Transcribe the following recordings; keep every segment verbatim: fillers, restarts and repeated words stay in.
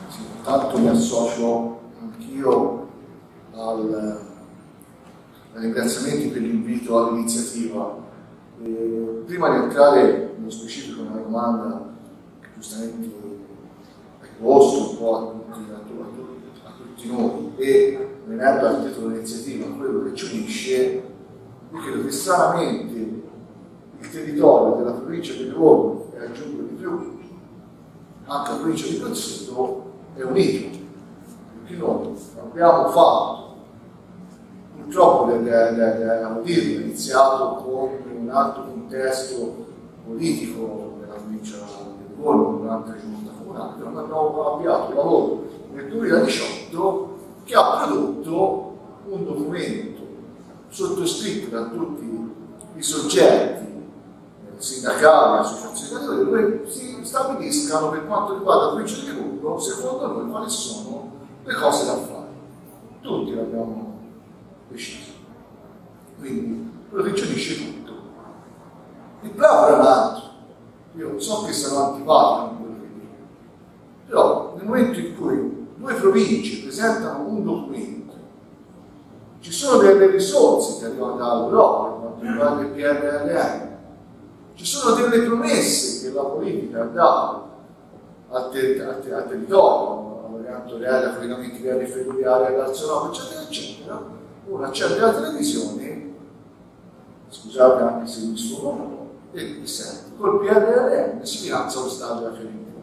Sì, intanto mi associo anch'io al, ai ringraziamenti per l'invito all'iniziativa. Eh, prima di entrare nello specifico nella domanda che giustamente hai posto un po' a tutti, a tutti, a tutti noi, e venendo al titolo dell'iniziativa, quello che ci unisce, io credo che stranamente il territorio della provincia di Livorno, e aggiungo di più, anche la provincia di Grosseto, è unito, perché noi abbiamo fatto, purtroppo devo dirlo, iniziato con un altro contesto politico nella provincia di Livorno durante la giunta comunale, però noi abbiamo avviato un lavoro nel duemiladiciotto che ha prodotto un documento sottoscritto da tutti i soggetti sindacali, associazioni, dove si stabiliscano per quanto riguarda la provincia di Livorno, secondo noi, quali sono le cose da fare. Tutti l'abbiamo deciso. Quindi quello che ci unisce tutto. Il bravo era un altro. Io so che sarò antipatico con quello che dico, però nel momento in cui due province presentano un documento, ci sono delle risorse che arrivano dall'Europa per quanto riguarda il P N R R, ci sono delle promesse che la politica ha dato al, ter al, ter al territorio, alla variante reale, a collegamenti reali ferroviari, all'Alzonova, eccetera, eccetera. Uno accende la televisione, scusate anche se mi sfogo, e mi sente, col P N R R si finanzia lo stadio della Fiorentina.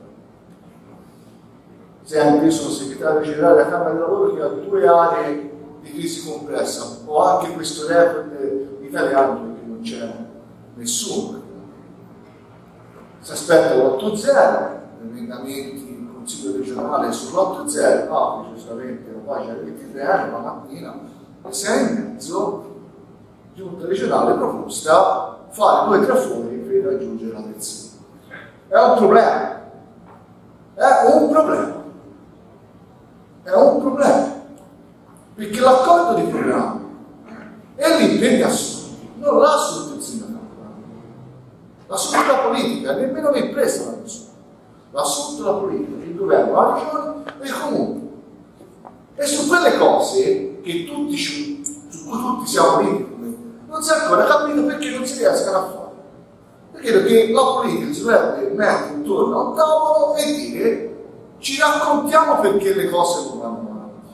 Sempre, io sono segretario generale della Camera del Lavoro che ha due aree di crisi complessa, ho anche questo record italiano perché non c'è nessuno. Si aspetta l'otto zero, emendamenti in Consiglio regionale sull'otto zero, ah, giustamente la pagina ventitré, la mattina, alle sei e mezzo, giunta regionale proposta fare due trafori per raggiungere la pensione. È un problema, è un problema, è un problema, perché l'accordo di programma e l'impegno assunti non l'ha assunto il sindacato. L'ha assunto la politica, nemmeno le imprese l'hanno assunto. L'ha assunto la politica, il governo, la regione e il comune. E su quelle cose che tutti, su cui tutti siamo uniti, non si è ancora capito perché non si riescano a fare. Perché, perché la politica si dovrebbe mettere intorno a un tavolo e dire ci raccontiamo perché le cose non vanno avanti.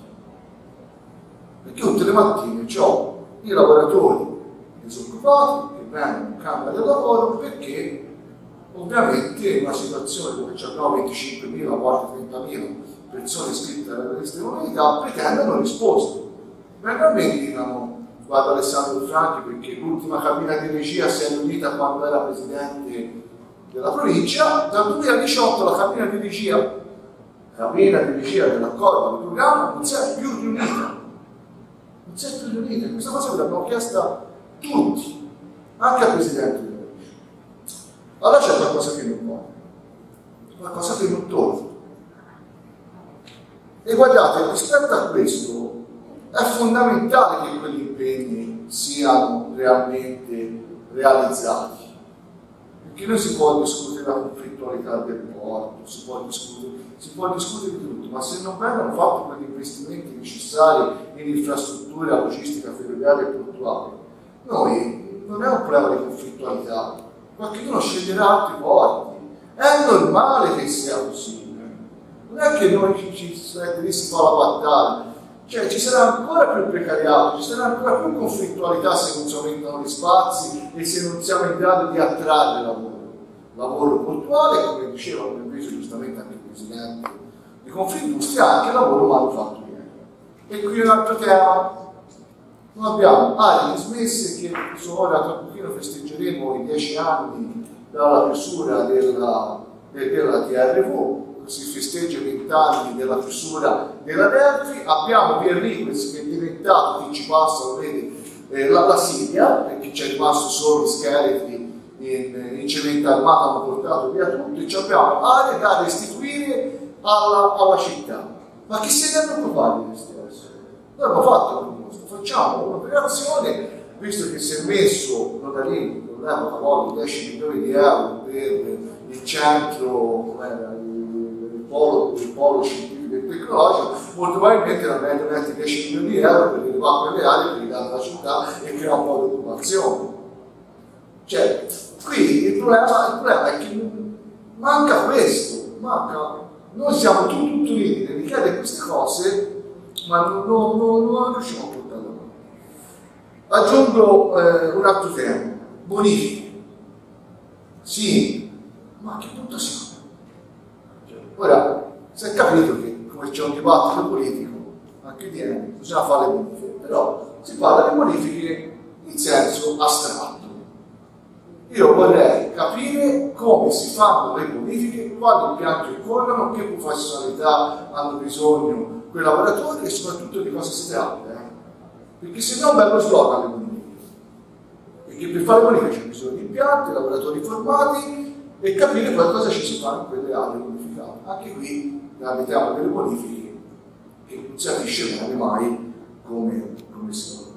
Perché tutte le mattine ho i lavoratori disoccupati che vengono in Camera del Lavoro perché ovviamente in una situazione dove abbiamo venticinquemila, quasi trentamila persone iscritte alla lista di mobilità pretendono risposte. Veramente dicono, guarda Alessandro Franchi perché l'ultima cabina di regia si è riunita quando era presidente della provincia, dal duemiladiciotto la cabina di regia, cabina di regia dell'accordo del programma non si è più riunita. Non si è più riunita, questa cosa l'abbiamo chiesta tutti, anche al presidente della provincia. Allora c'è qualcosa che non va, qualcosa che non torna. E guardate, rispetto a questo è fondamentale che quegli impegni siano realmente realizzati, perché noi si può discutere la conflittualità del porto, si può discutere, si può discutere di tutto, ma se non vengono fatti quegli investimenti necessari in infrastrutture, logistica ferroviaria e portuale, noi non è un problema di conflittualità, qualcuno sceglierà altri porti, è normale che sia così. Non è che noi ci, ci, ci si fa la battaglia, cioè ci sarà ancora più precariato, ci sarà ancora più conflittualità se non si aumentano gli spazi e se non siamo in grado di attrarre lavoro. Lavoro portuale, come diceva invece giustamente anche il Presidente di Confindustria, anche lavoro manufatturiero. E qui un altro tema, noi abbiamo aree dismesse che sono ora tra pochino festeggeremo i dieci anni dalla chiusura della, della T R V, si festeggia i vent'anni della chiusura della Delphi, abbiamo Via Riquez che è diventato, chi ci passa lo vede, eh, la, la Siria, perché c'è rimasto solo gli scheletri in, in cemento armato, hanno portato via tutto, e abbiamo aree da restituire alla, alla città. Ma chi se ne è preoccupato di queste cose? Noi abbiamo fatto la proposta, facciamo un'operazione, visto che si è messo Notarini, non è una volta dieci milioni di euro per il centro, come era, il polo, il polo scientifico tecnologico, molto probabilmente la media mette dieci milioni di euro per rinnovare quelle aree, per ridare la città e crea un po' di occupazione. Cioè, qui il problema, il problema è che manca questo, manca, noi siamo tutti uniti nel richiedere queste cose, ma non, non, non, non riusciamo a portarle avanti. Aggiungo eh, un altro tema, bonifiche. Sì, ma che punto siamo? Cioè, ora, si è capito che come c'è un dibattito politico, anche di anni, bisogna fare le bonifiche, però si parla di bonifiche in senso astratto. Io vorrei capire come si fanno le bonifiche, quali impianti occorrono, che professionalità hanno bisogno quei lavoratori e soprattutto di cosa si tratta. Eh? Perché se no è un bello slogan le bonifiche. Perché per fare bonifiche c'è bisogno di impianti, lavoratori formati e capire poi cosa ci si fa in quelle aree bonificate. Anche qui abitiamo delle bonifiche che non si capisce bene mai come, come si lavora.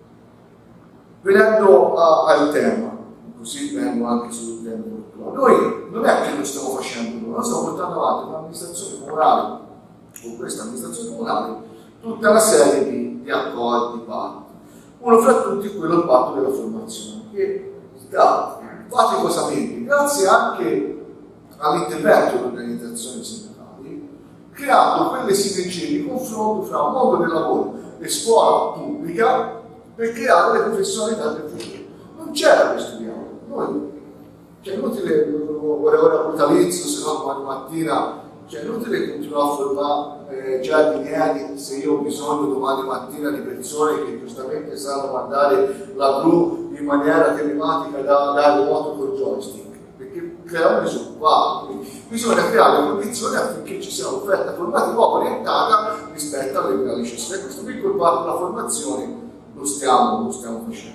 Venendo a, al tema, così vengo anche sul tema culturale. Noi non è che lo stiamo facendo noi, noi stiamo portando avanti un'amministrazione comunale, con questa amministrazione comunale, tutta una serie di, di accordi, patti. Uno fra tutti è quello del patto della formazione, che sta faticosamente, grazie anche all'intervento delle organizzazioni sindacali, creando quelle sinergie di confronto fra il mondo del lavoro e scuola pubblica per creare le professionalità del futuro. Non c'era questo dialogo. Noi, cioè, inutile, ora ora brutalizzo, se no domani mattina, cioè, inutile continuare a formare eh, giardinieri se io ho bisogno domani mattina di persone che giustamente sanno mandare la blu in maniera telematica da, da remoto col joystick, perché creiamo disoccupati. Bisogna creare le condizioni affinché ci sia un'offerta formativa orientata rispetto alle necessità. E questo piccolo parte della formazione lo stiamo, lo stiamo facendo.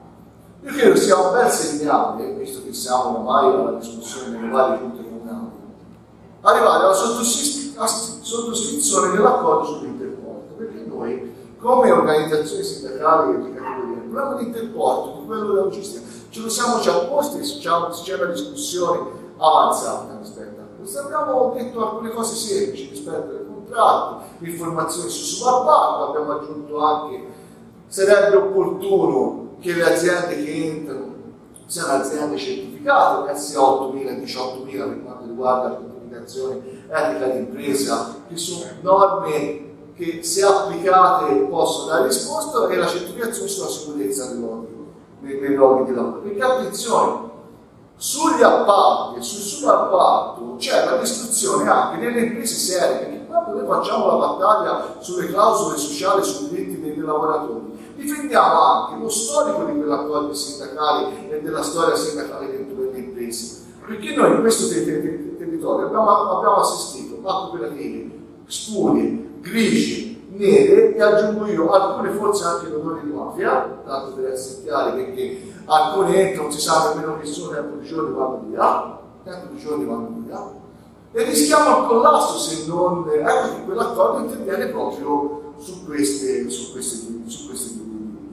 Io credo sia un bel segnale, visto che siamo ormai alla discussione nelle varie giunte comunali, arrivare alla sottoscrizione dell'accordo sull'interporto, perché noi, come organizzazioni sindacali e di categoria, il problema dell'interporto, di quello della logistica, ce lo siamo già posti, c'è una discussione avanzata rispetto a questo. Abbiamo detto alcune cose semplici rispetto ai contratti, informazioni su subappalto, abbiamo aggiunto anche sarebbe opportuno che le aziende che entrano siano aziende certificate, S A ottomila e diciottomila per quanto riguarda la certificazione etica di impresa, che sono norme che se applicate possono dare risposta, e la certificazione sulla sicurezza dei luoghi, nei luoghi di lavoro. Perché attenzione, sugli appalti e sul subappalto c'è la distruzione anche delle imprese serie, perché quando noi facciamo la battaglia sulle clausole sociali e sui diritti dei lavoratori, difendiamo anche lo storico di quell'accordo sindacale e della storia sindacale dentro delle imprese, perché noi in questo ter ter territorio abbiamo, abbiamo assistito a cooperative spurie, grigie, nere, e aggiungo io alcune forse anche l'odore di mafia, tanto per essere chiari, perché alcune entrano, non si sa nemmeno che sono, tempo di giorni vanno via, tempo di giorni vanno via, e rischiamo il collasso se non, ecco che quell'accordo interviene proprio su queste, su queste, su queste due.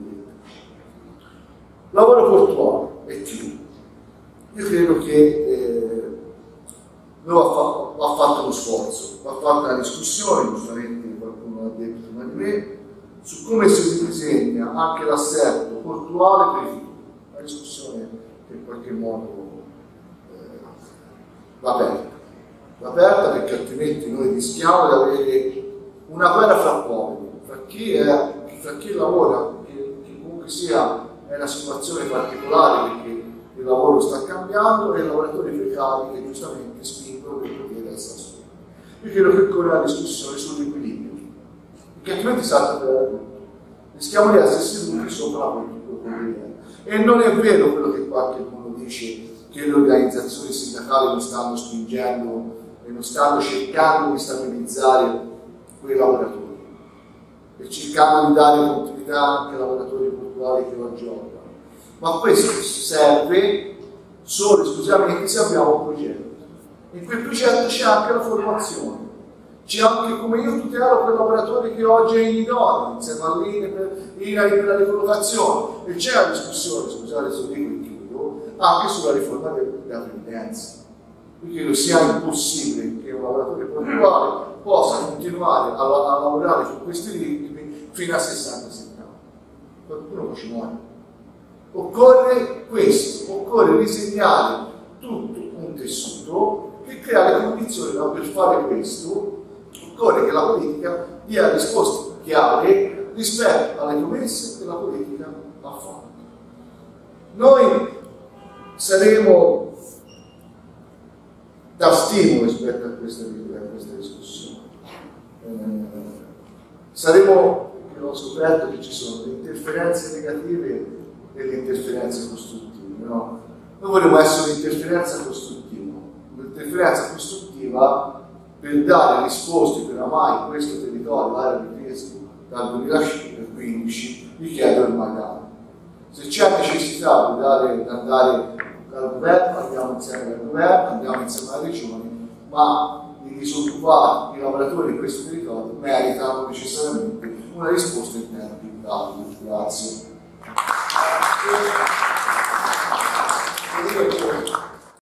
Lavoro portuale e chiudo. Io credo che eh, non ha fatto, ha fatto lo sforzo, ha fatto una discussione, giustamente qualcuno l'ha detto prima di me, su come si disegna anche l'assetto portuale per il futuro. Una discussione che in qualche modo eh, va aperta. Va aperta perché altrimenti noi rischiamo di avere una guerra fra poveri, fra chi, è, fra chi lavora, che, che comunque sia è una situazione particolare perché il lavoro sta cambiando, e i lavoratori precari che giustamente spingono per poter essere assunti. Io credo che occorre una discussione sull'equilibrio, perché altrimenti salta per tutto. Rischiamo di essere seduti sopra la politica. E non è vero quello che qualcuno dice, che le organizzazioni sindacali non stanno spingendo e non stanno cercando di stabilizzare quei lavoratori, e cercando di dare continuità anche ai lavoratori portuali che oggi operano. Ma questo serve solo e esclusivamente se abbiamo un progetto. In quel progetto c'è anche la formazione, c'è anche come io tutelo quei lavoratori che oggi è in idoneo, insieme all'I N A I per la ricollocazione, e c'è la discussione, scusate se dico in chiudo, anche sulla riforma della previdenza. Quindi credo sia impossibile che un lavoratore portuale possa continuare a, a lavorare su questi ritmi fino a sessanta settanta anni. Qualcuno poi ci muore. Occorre questo, occorre disegnare tutto un tessuto che crea le condizioni, ma per fare questo occorre che la politica dia risposte chiare rispetto alle promesse che la politica ha fatto. Noi saremo da stimolo rispetto a questa, a questa discussione. Eh, saremo, perché ho scoperto che ci sono le interferenze negative e le interferenze costruttive. No? Noi vorremmo essere un'interferenza costruttiva, un'interferenza costruttiva per dare risposte per ormai questo territorio, l'area di Trieste, dal duemilaquindici richiede ormai da anni. Se c'è necessità di, dare, di andare dal governo, andiamo insieme al governo, andiamo insieme alle regioni, ma i disoccupati, i lavoratori di questo territorio meritano necessariamente una risposta in tempi rapidi. Grazie.